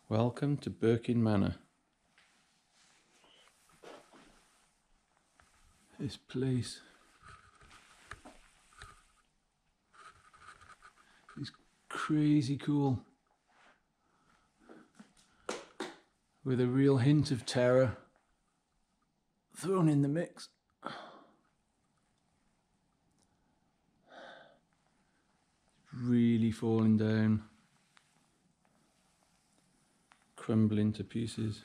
Welcome to Berkyn Manor. This place is crazy cool, with a real hint of terror thrown in the mix. Really falling down, crumbling to pieces.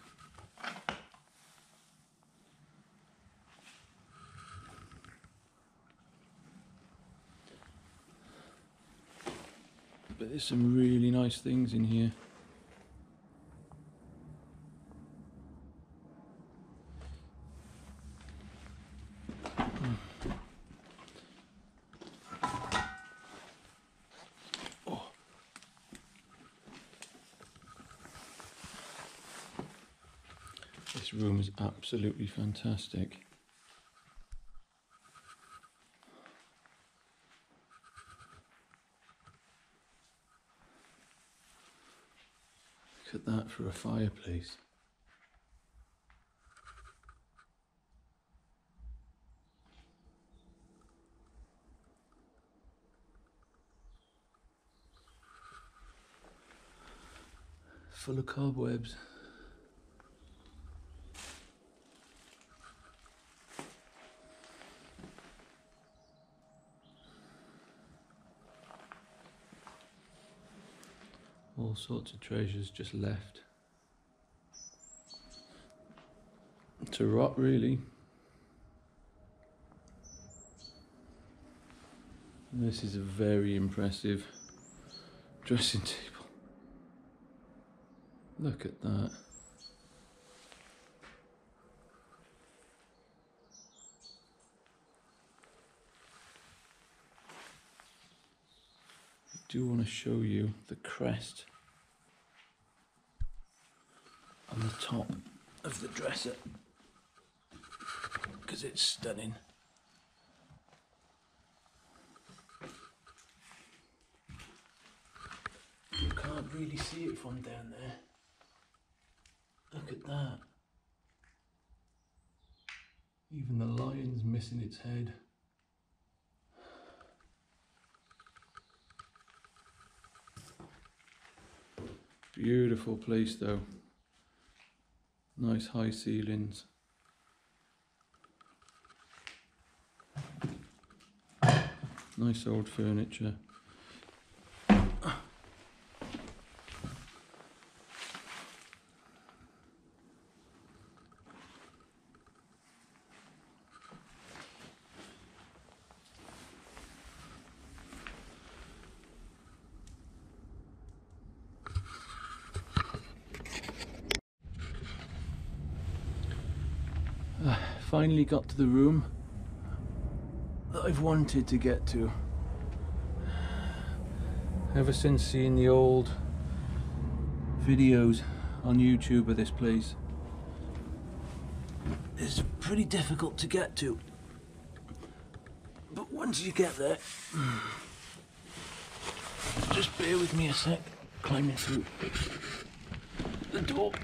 But there's some really nice things in here. This room is absolutely fantastic. Look at that for a fireplace. Full of cobwebs. All sorts of treasures just left to rot, really. And this is a very impressive dressing table. Look at that. I do want to show you the crest on the top of the dresser, because it's stunning. You can't really see it from down there. Look at that. Even the lion's missing its head. Beautiful place though. Nice high ceilings. Nice old furniture. Finally got to the room that I've wanted to get to. Ever since seeing the old videos on YouTube of this place, it's pretty difficult to get to. But once you get there, just bear with me a sec, climbing through the door.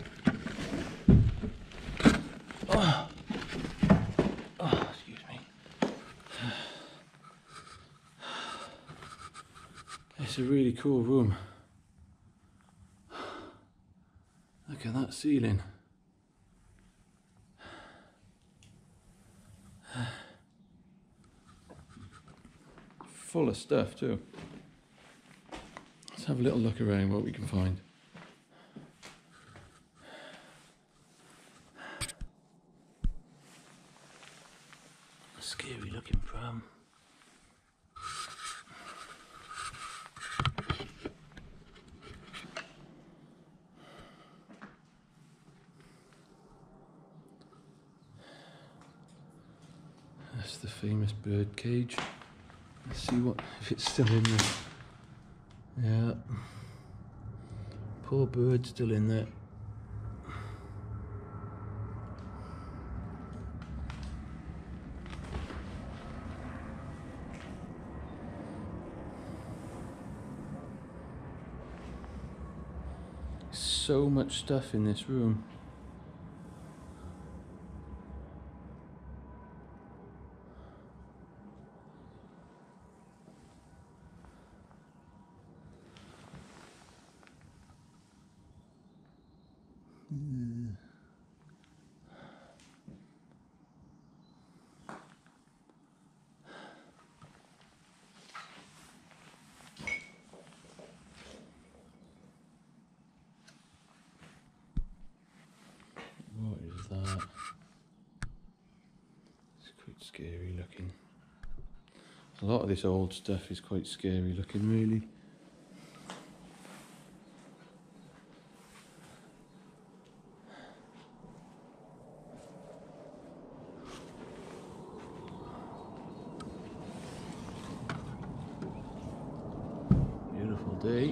It's a really cool room. Look at that ceiling. Full of stuff too. Let's have a little look around what we can find. A scary looking pram. That's the famous bird cage. Let's see if it's still in there. Yeah. Poor bird still in there. So much stuff in this room. What is that? It's quite scary looking. A lot of this old stuff is quite scary looking, really. Beautiful day.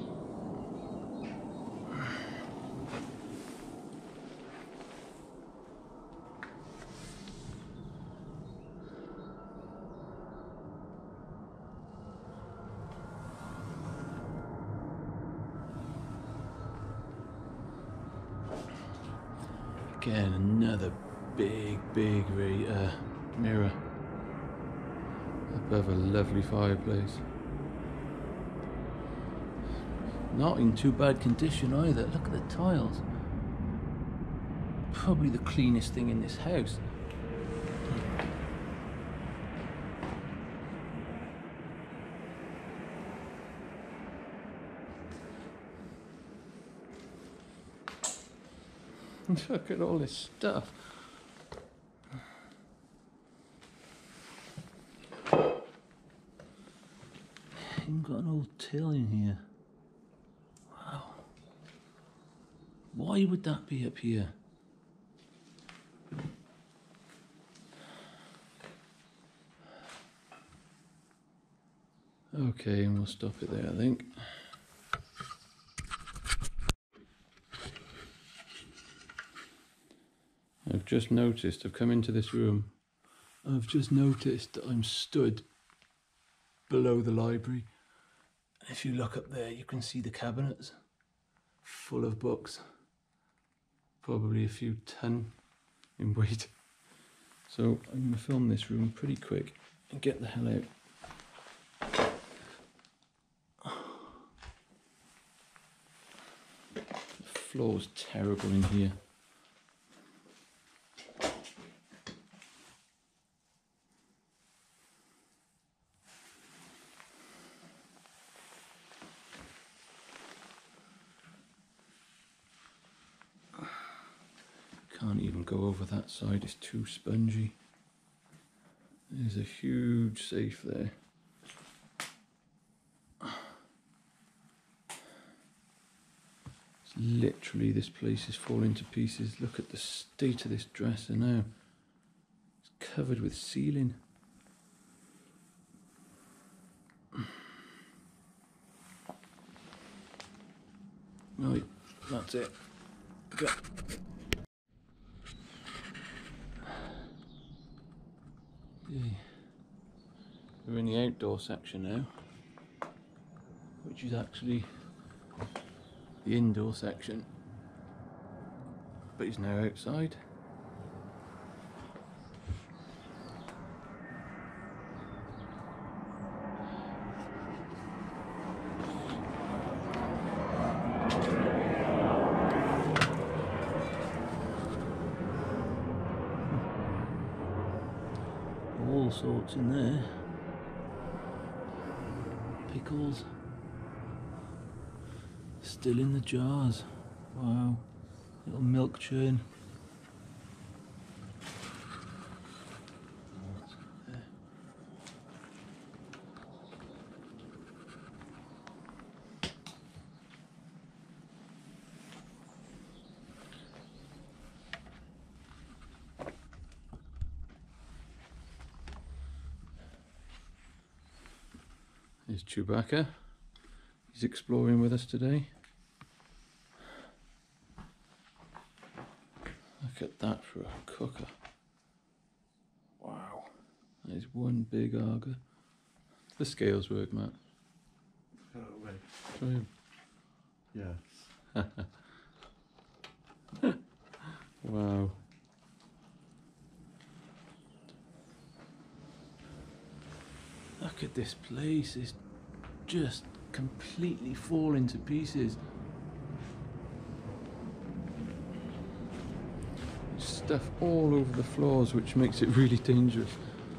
Again, another big mirror above a lovely fireplace. Not in too bad condition either. Look at the tiles. Probably the cleanest thing in this house. Look at all this stuff. Even got an old till in here. Wow. Why would that be up here? Okay, and we'll stop it there, I think. I've just noticed, I've come into this room, I've just noticed that I'm stood below the library. If you look up there, you can see the cabinets full of books, probably a few ton in weight. So I'm going to film this room pretty quick and get the hell out. The floor's terrible in here. Can't even go over that side, it's too spongy. There's a huge safe there. It's literally, this place is falling to pieces. Look at the state of this dresser now. It's covered with ceiling. Right, that's it. Go. Okay. We're in the outdoor section now, which is actually the indoor section, but it's now outside. All sorts in there. Pickles. Still in the jars. Wow. Little milk churn. Here's Chewbacca. He's exploring with us today. Look at that for a cooker. Wow. There's one big auger. The scales work, Matt. Oh, wait. Try 'em. Yeah. Wow. Look at this place, it's just completely falling to pieces. There's stuff all over the floors, which makes it really dangerous.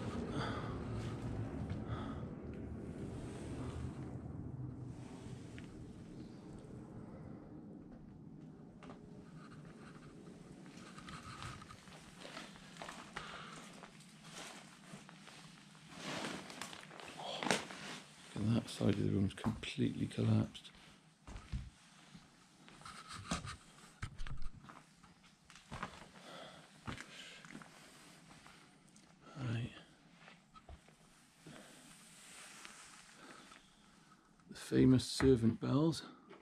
And that side of the room's completely collapsed. Right. The famous servant bells.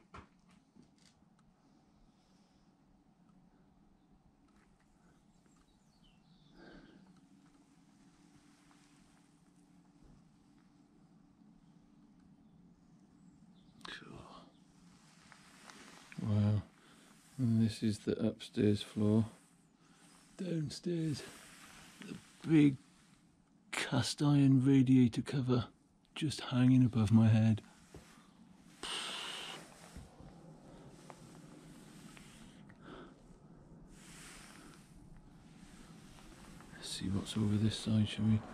Wow, and this is the upstairs floor. Downstairs, the big cast iron radiator cover just hanging above my head. Let's see what's over this side, shall we?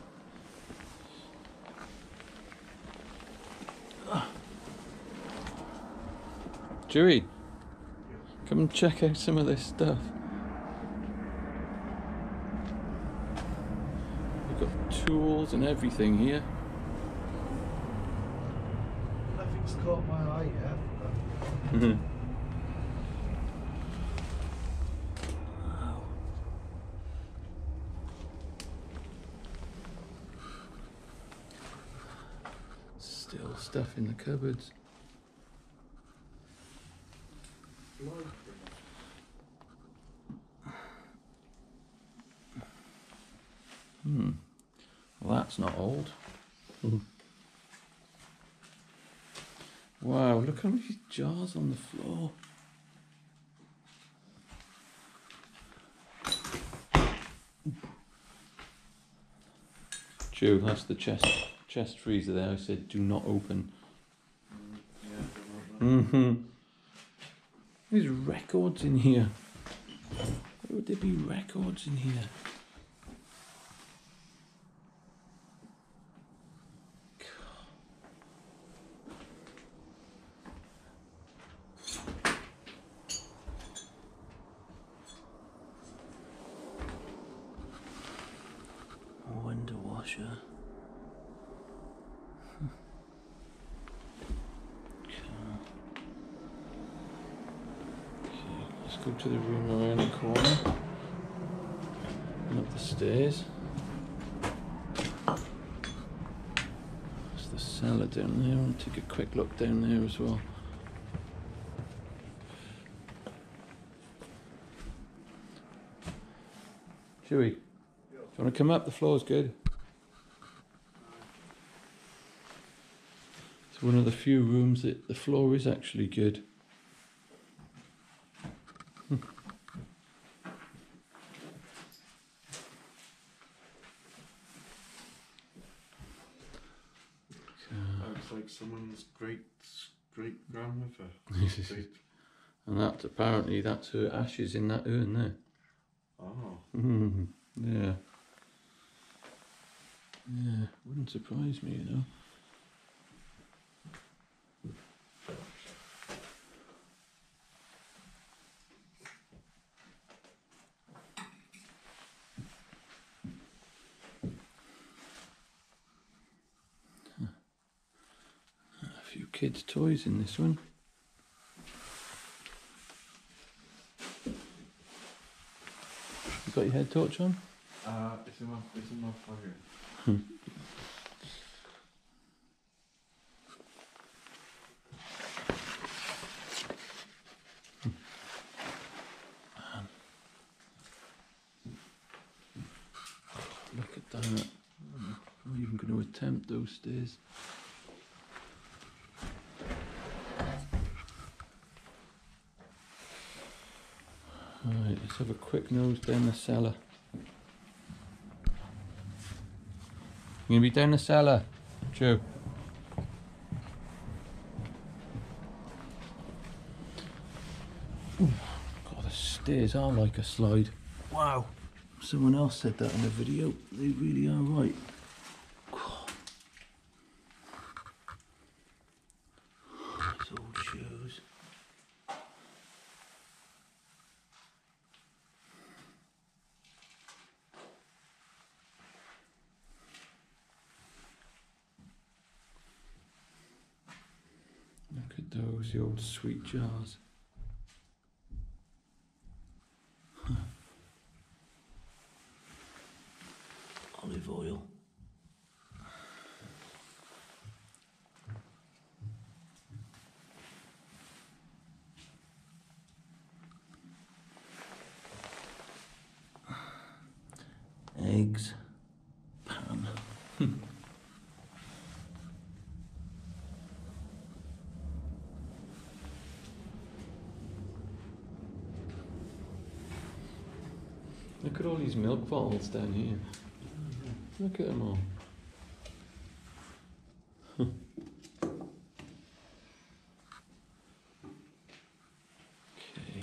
Dewey, come and check out some of this stuff. We've got tools and everything here. Nothing's caught my eye yet. Wow. Still stuff in the cupboards. Well, that's not old. Wow, look how many jars on the floor. Joe, that's the chest freezer there. I said do not open. There's records in here. Why would there be records in here? Window washer. Let's go to the room around the corner and up the stairs. There's the cellar down there. I'll take a quick look down there as well. Chewy, do you want to come up? The floor's good. It's one of the few rooms that the floor is actually good. Looks like someone's great grandmother. And that apparently that's her ashes in that urn there. Oh. Yeah. Yeah, wouldn't surprise me, you know. A few kids' toys in this one. You got your head torch on? It's in my pocket. Look at that. I'm not even going to attempt those stairs. Alright, let's have a quick nose down the cellar. You gonna be down the cellar, Joe? God, the stairs are like a slide. Wow. Someone else said that in a video. They really are right. These old shoes. Look at those, the old sweet jars. Olive oil. Eggs. Pan. Look at all these milk bottles down here. Look at them all. Okay.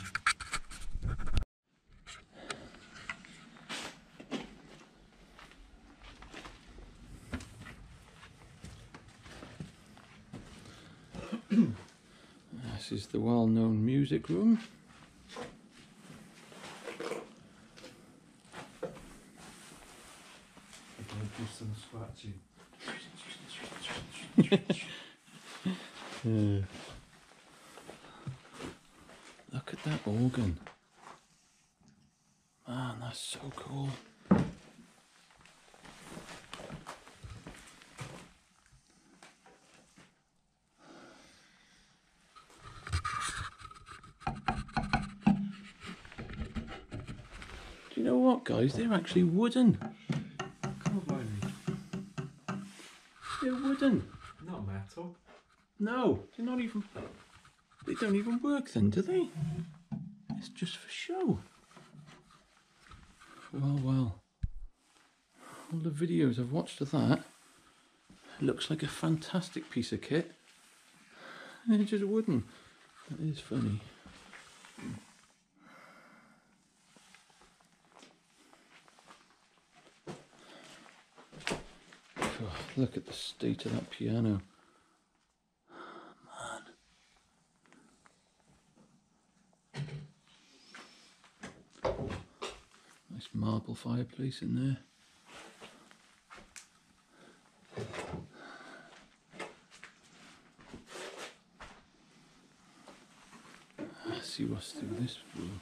This is the well-known music room. Do some scratching. Look at that organ. Man, that's so cool. Do you know what, guys? They're actually wooden. Come on, They're wooden. not metal. No, they're not even. They don't even work then, do they? It's just for show. Well, well. All the videos I've watched of that, it looks like a fantastic piece of kit. They're just wooden. That is funny. Oh, look at the state of that piano. Nice marble fireplace in there. Let's see what's through this room.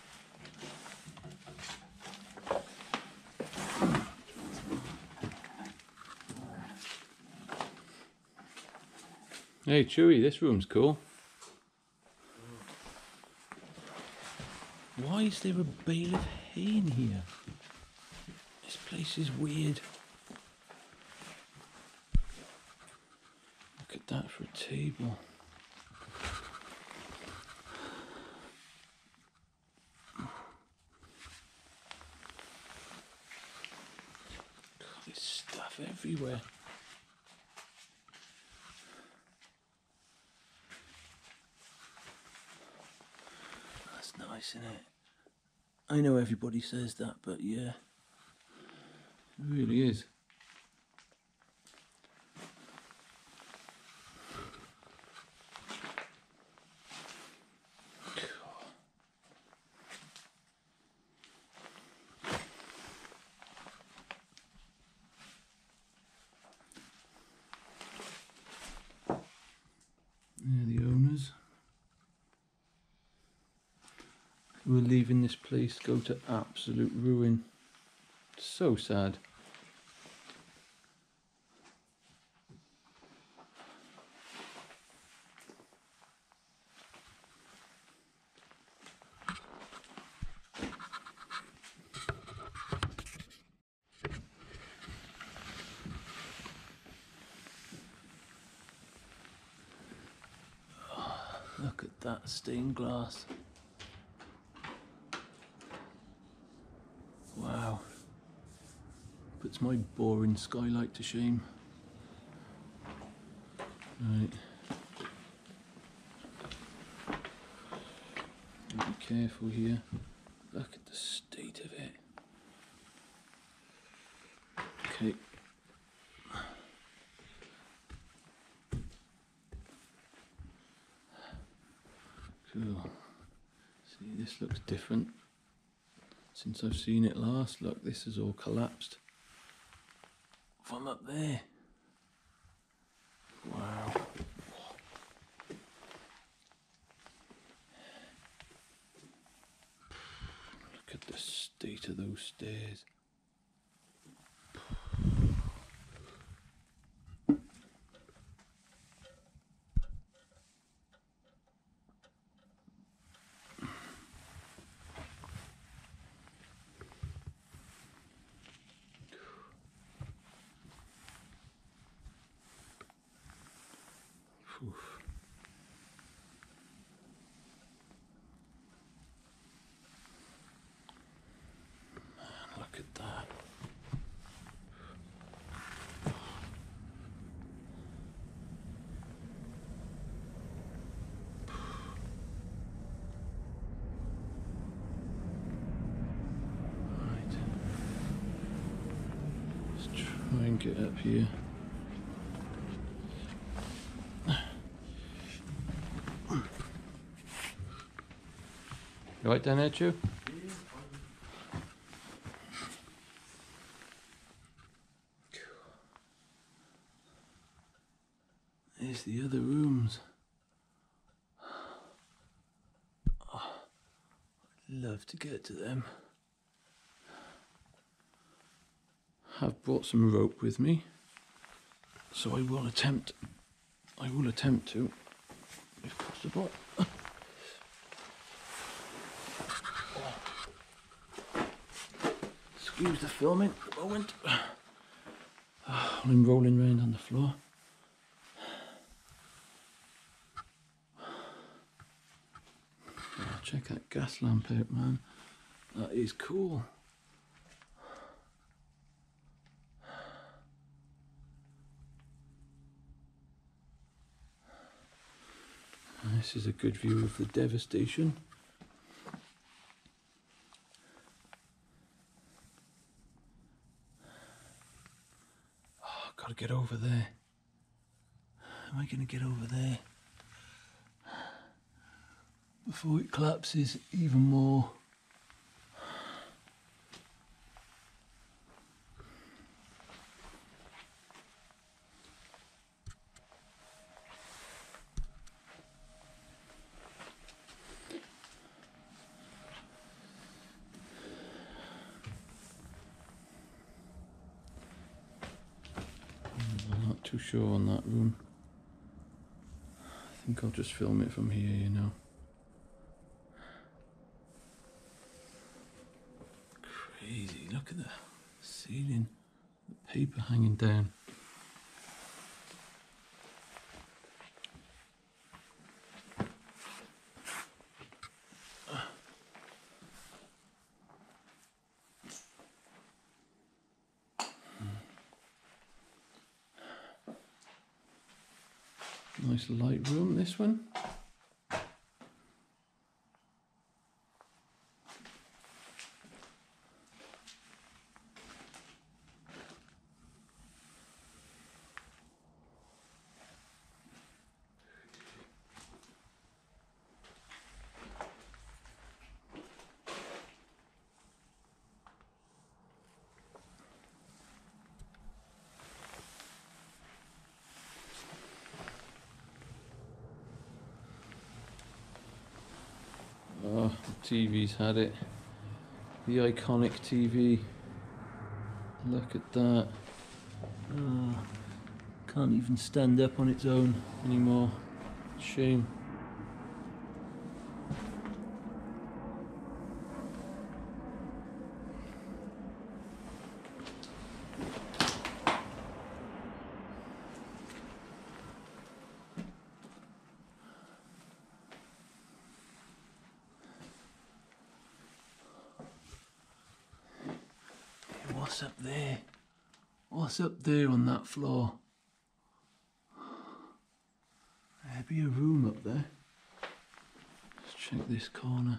Hey Chewy, this room's cool. Why is there a bale of hay in here? This place is weird. Look at that for a table. God, there's stuff everywhere. That's nice, isn't it? I know everybody says that, but yeah, it really is. They're the owners. Who are leaving this place to go to absolute ruin. So sad. Oh, look at that stained glass. puts my boring skylight to shame. Right. Be careful here. Look at the state of it. Okay. Cool. See, this looks different since I've seen it last. Look, this is all collapsed from up there. Wow. Look at the state of those stairs. Oof. Man, look at that. Right. Let's try and get up here. You right down there, Chew? There's the other rooms. Oh, I'd love to get to them. I've brought some rope with me, so I will attempt to, if possible. Excuse the filming at the moment. I'm rolling around on the floor. Oh, check that gas lamp out, man. That is cool. This is a good view of the devastation. Oh, I've got to get over there. Am I going to get over there before it collapses even more? I'm not too sure on that room. I think I'll just film it from here, you know. Crazy, look at the ceiling, the paper hanging down. Nice light room, this one. Oh, the TV's had it. The iconic TV. Look at that. Oh, can't even stand up on its own anymore. Shame. What's up there? What's up there on that floor? There'd be a room up there. Let's check this corner.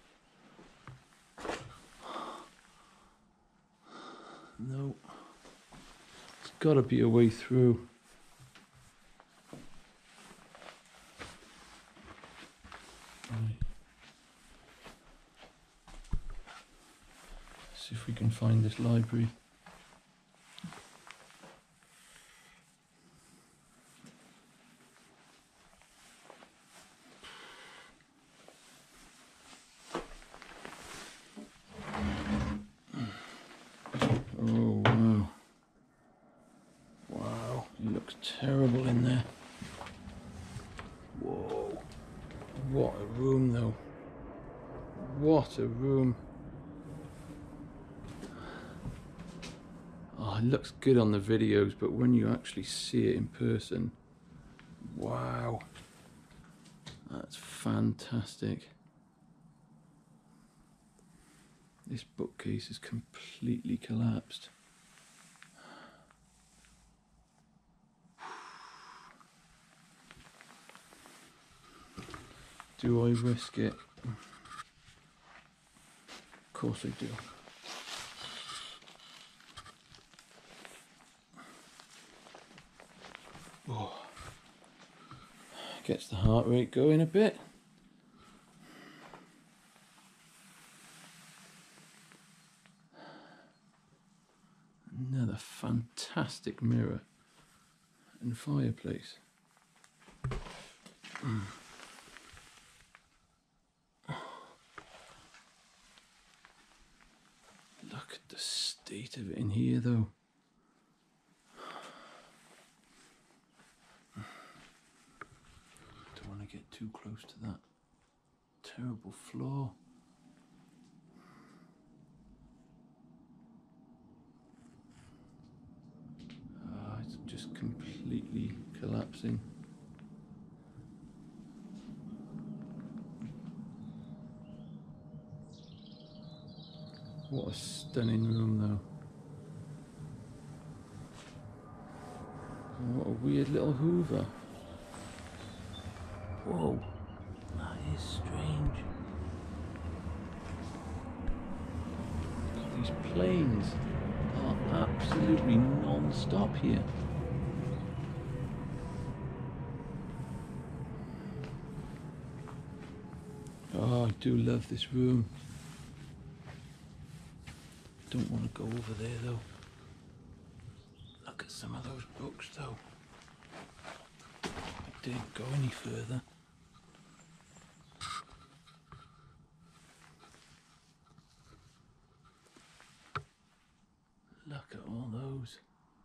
No. There's got to be a way through. Right. See if we can find this library. Oh wow. Wow, it looks terrible in there. Whoa. What a room though. What a room. Oh, it looks good on the videos, but when you actually see it in person, wow. That's fantastic. This bookcase is completely collapsed. Do I risk it? Of course I do. Oh. Gets the heart rate going a bit. Another fantastic mirror and fireplace. Look at the state of it in here though. Don't want to get too close to that terrible floor. It's just completely collapsing. What a stunning room though. What a weird little Hoover. Whoa, that is strange. These planes are absolutely non-stop here. Oh, I do love this room. Don't want to go over there though. Look at some of those books though. I didn't go any further. Look at all those.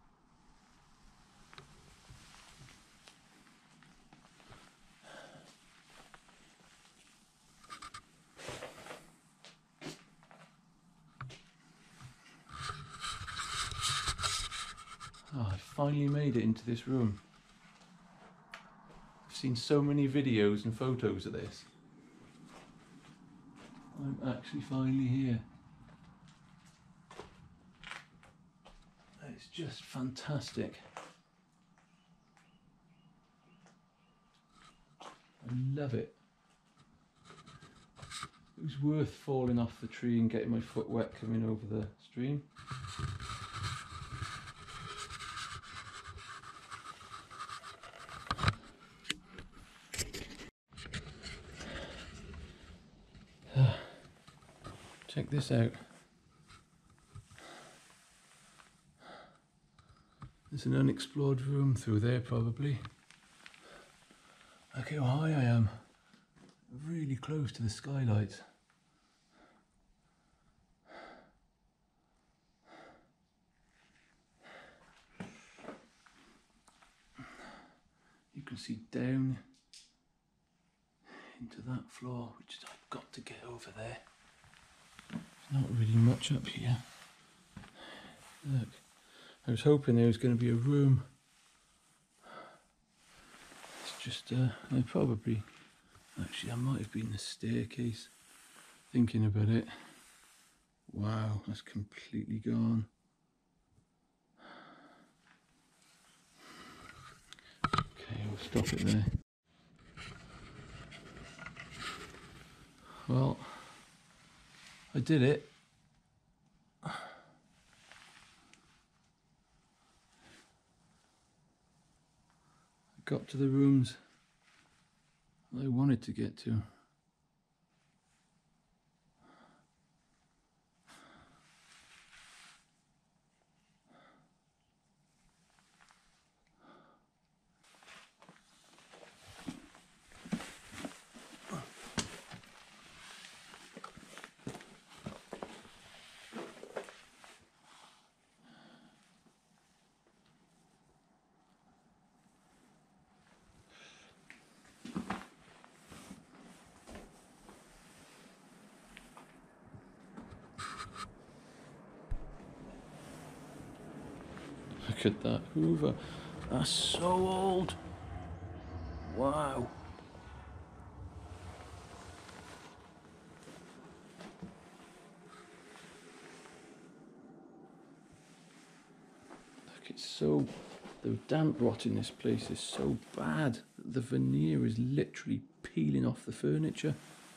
Oh, I finally made it into this room. I've seen so many videos and photos of this. I'm actually finally here. It's just fantastic. I love it. It was worth falling off the tree and getting my foot wet coming over the stream. Check this out. There's an unexplored room through there probably. Look how high I am. Really close to the skylights. You can see down into that floor, which I've got to get over there. There's not really much up here. Look, I was hoping there was going to be a room. It's just, I probably, actually I might have been the staircase, thinking about it. Wow, that's completely gone. stop it there. Well, I did it. I got to the rooms I wanted to get to. Look at that Hoover. That's so old. Wow. Look, it's so... The damp rot in this place is so bad. The veneer is literally peeling off the furniture.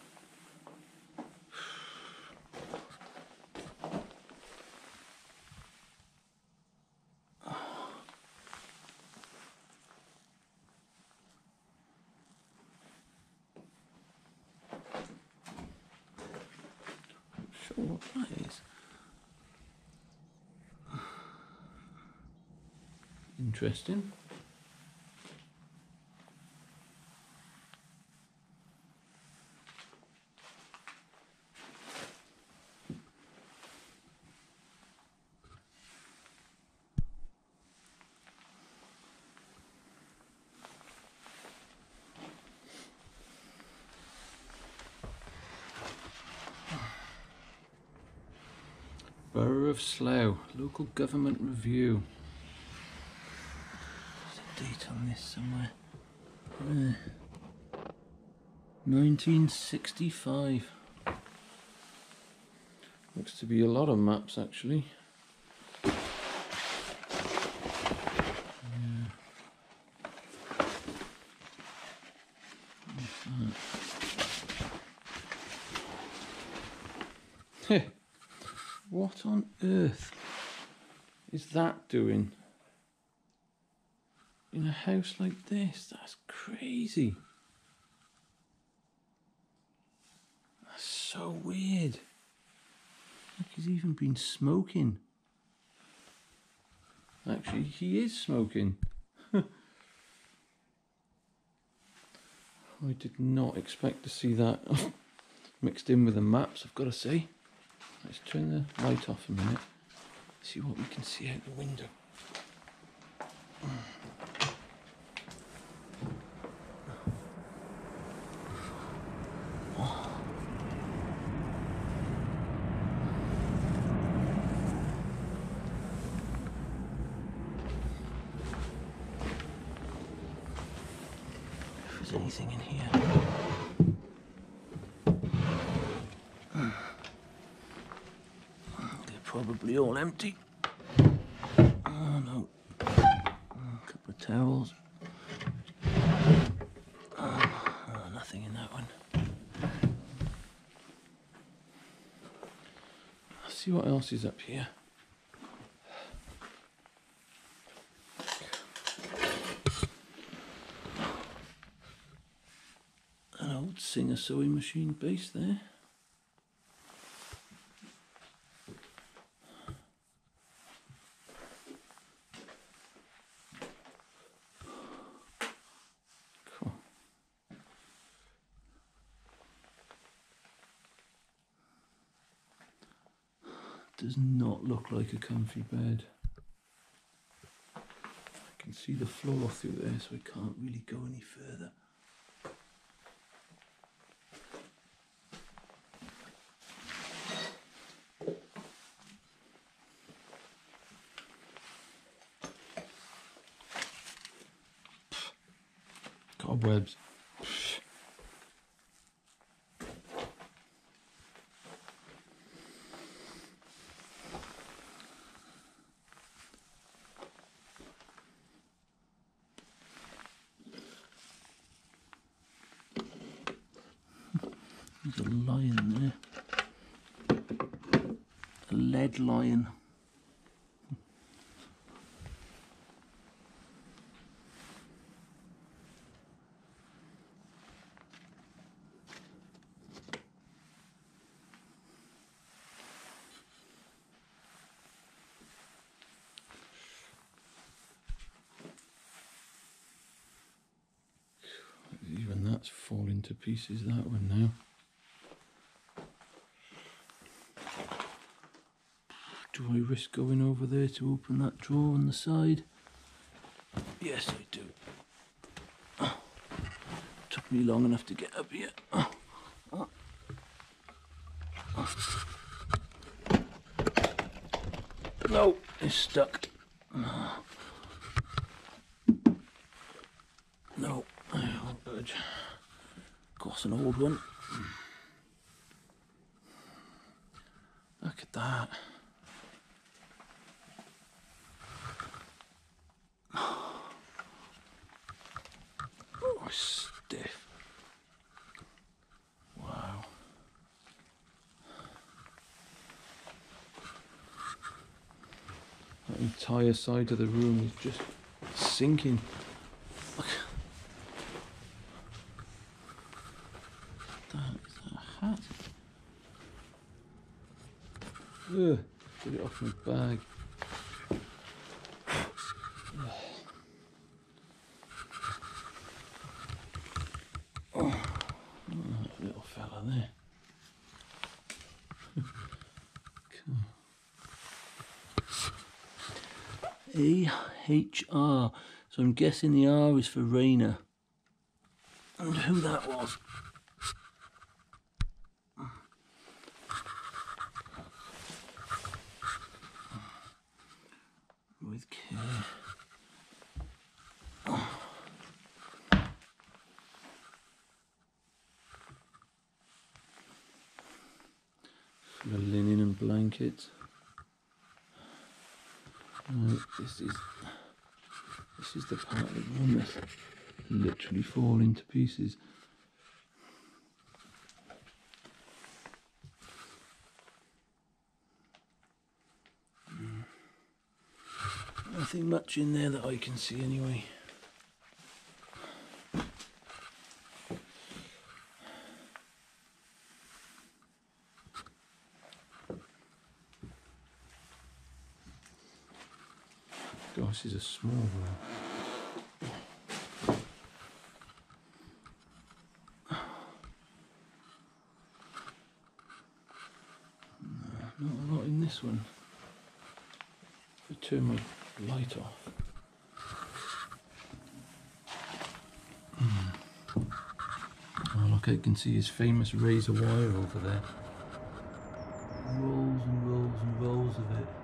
Sure what that is. Interesting. Borough of Slough, local government review. There's a date on this somewhere. 1965. Looks to be a lot of maps actually. Yeah. What on earth is that doing in a house like this? That's crazy. That's so weird. Look, he's even been smoking. Actually, he is smoking. I did not expect to see that mixed in with the maps, I've got to say. Let's turn the light off a minute. See what we can see out the window. If there's anything in here. Probably all empty. Oh no. A couple of towels. Oh, nothing in that one. Let's see what else is up here. An old Singer sewing machine base there. Does not look like a comfy bed. I can see the floor through there, so I can't really go any further. Cobwebs. There's a lion there. A lead lion. Even that's falling to pieces, that one now. Do I risk going over there to open that drawer on the side? Yes, I do. Took me long enough to get up here. No, it's stuck. No, I won't budge. Of course, an old one. Look at that. Oh, stiff. Wow. That entire side of the room is just sinking. Look. That is a hat. Ugh, get it off my bag. That little fella there. A-H-R. So I'm guessing the R is for Rainer. And who that was. With care. Full of linen and blankets. This is the part of the room that's literally falling to pieces. Nothing much in there that I can see anyway. Gosh, this is a small room. Not a lot in this one. If I turn my light off. Oh, look, I can see his famous razor wire over there. Rolls and rolls and rolls of it.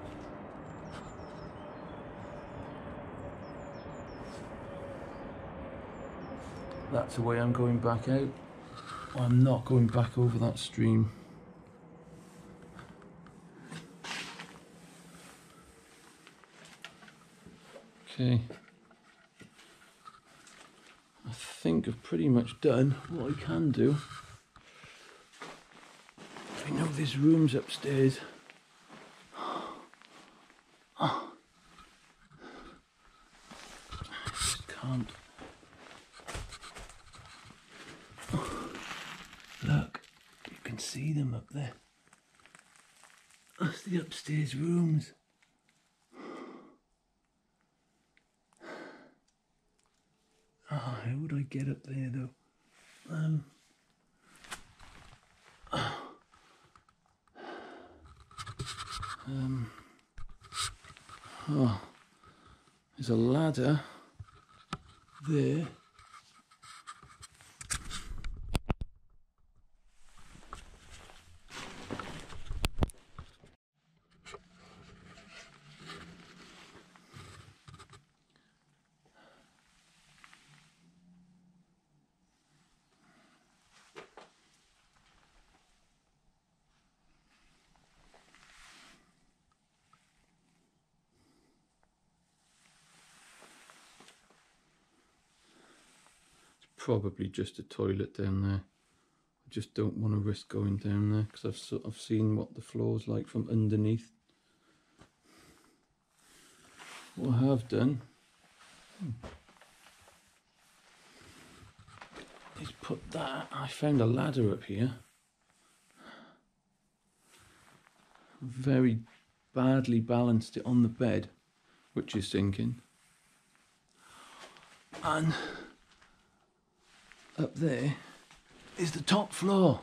That's the way I'm going back out. I'm not going back over that stream. Okay. I think I've pretty much done what I can do. I know there's rooms upstairs. I just can't. Look, you can see them up there. That's the upstairs rooms. Oh, how would I get up there though? Oh, there's a ladder there. Probably just a toilet down there. I just don't want to risk going down there because I've seen what the floor's like from underneath. What I have done is put that. I found a ladder up here. Very badly balanced it on the bed, which is sinking. And up there is the top floor.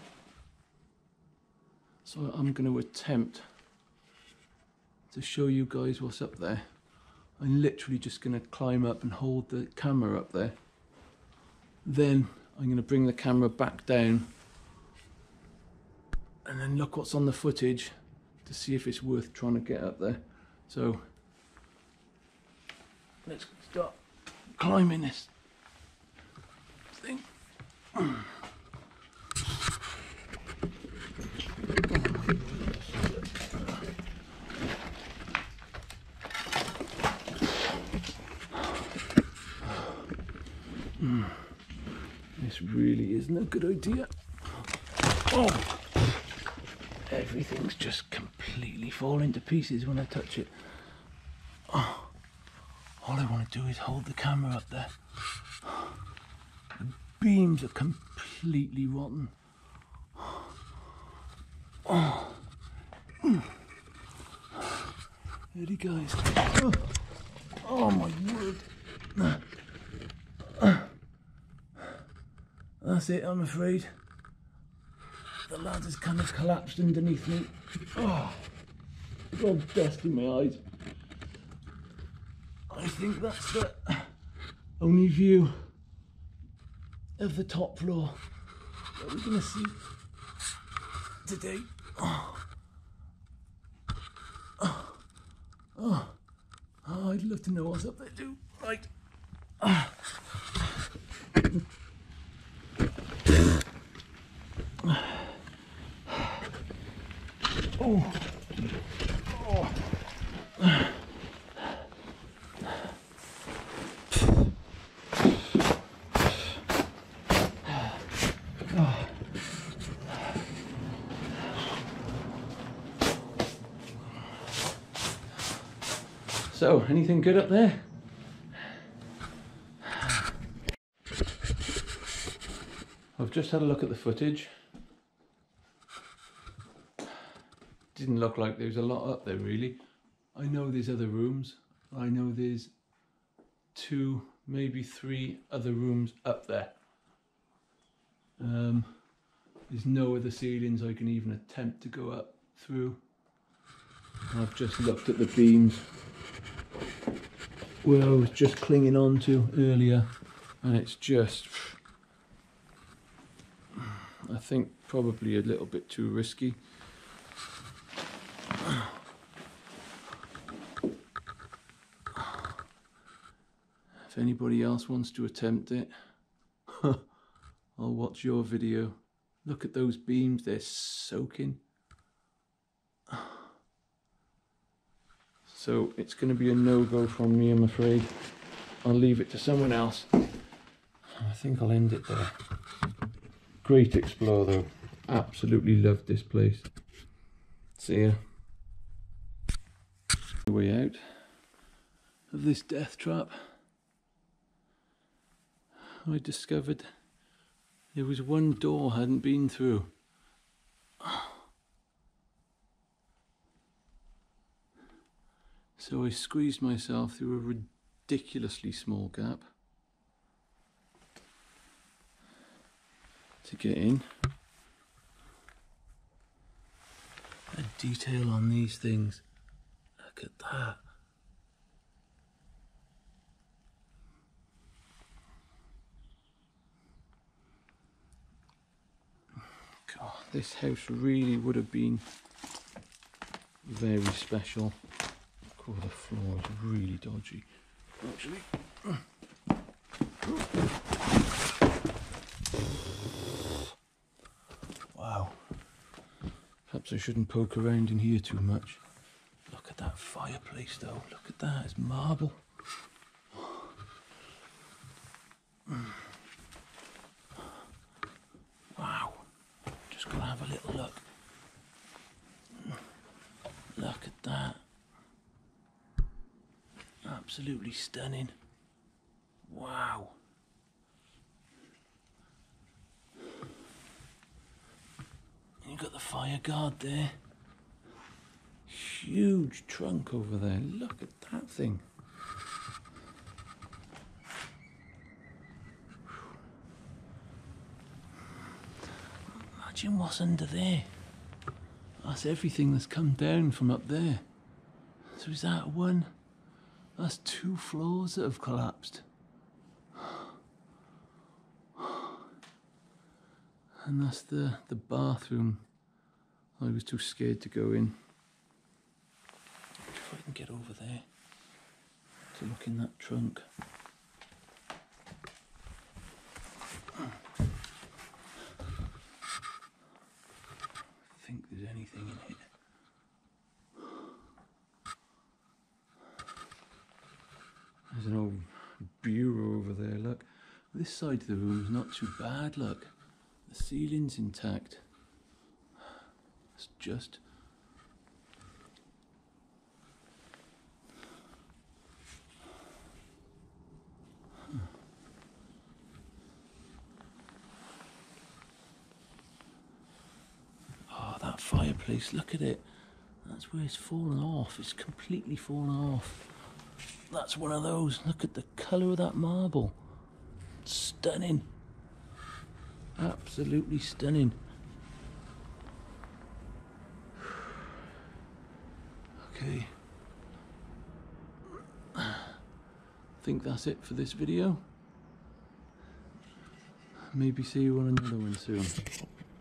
So I'm going to attempt to show you guys what's up there. I'm literally just going to climb up and hold the camera up there. Then I'm going to bring the camera back down and then look what's on the footage to see if it's worth trying to get up there. So let's start climbing this thing. This really isn't a good idea. Oh, everything's just completely falling to pieces when I touch it. Oh, all I want to do is hold the camera up there. The beams are completely rotten. Oh. Ready, guys? Oh my word. That's it, I'm afraid. The ladder's kind of collapsed underneath me. Oh, got dust in my eyes. I think that's the only view of the top floor that we're going to see today. Oh, I'd love to know what's up there too. Right. Oh. Oh. So, anything good up there? I've just had a look at the footage. Didn't look like there was a lot up there really. I know there's other rooms. I know there's 2, maybe 3 other rooms up there. There's no other ceilings I can even attempt to go up through. I've just looked at the beams where I was just clinging on to earlier, and it's just, I think, probably a little bit too risky. If anybody else wants to attempt it, I'll watch your video. Look at those beams, they're soaking. So it's going to be a no-go from me, I'm afraid. I'll leave it to someone else. I think I'll end it there. Great explore though. Absolutely loved this place. See ya. The way out of this death trap, I discovered there was one door I hadn't been through. So I squeezed myself through a ridiculously small gap to get in. The detail on these things, look at that. God, this house really would have been very special. Oh, the floor is really dodgy, actually. Wow. Perhaps I shouldn't poke around in here too much. Look at that fireplace though. Look at that, it's marble. Wow. Absolutely stunning. Wow. You've got the fire guard there. Huge trunk over there. Look at that thing. Imagine what's under there. That's everything that's come down from up there. So is that one? That's 2 floors that have collapsed. And that's the bathroom. I was too scared to go in. If I can get over there to look in that trunk. I think there's anything in here. There's an old bureau over there, look. This side of the room is not too bad, look. The ceiling's intact. It's just... Oh, that fireplace, look at it. That's where it's fallen off. It's completely fallen off. That's one of those. Look at the colour of that marble. Stunning. Absolutely stunning. Okay. I think that's it for this video. Maybe see you on another one soon.